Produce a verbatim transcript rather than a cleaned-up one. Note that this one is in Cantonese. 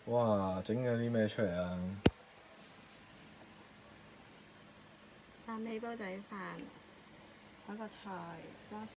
哇！整咗啲咩出嚟啊？ 蛋味煲仔飯，嗰個菜，